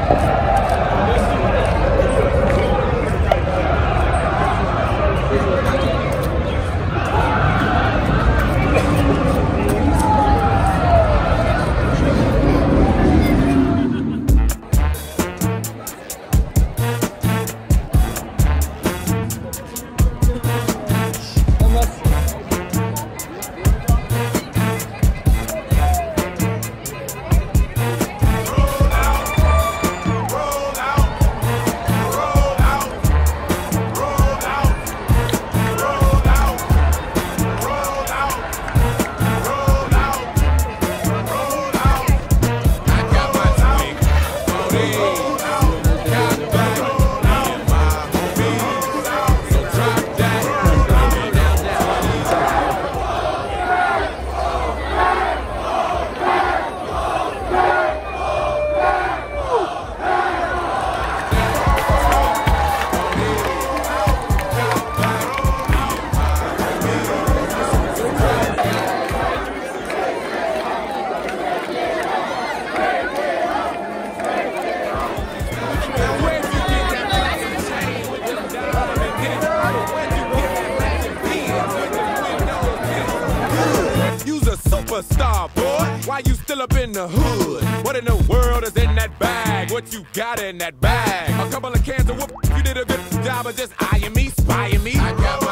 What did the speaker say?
Superstar, boy, why you still up in the hood? What in the world is in that bag? What you got in that bag? A couple of cans of whoop, you did a good job of just eyeing me, spying me. I got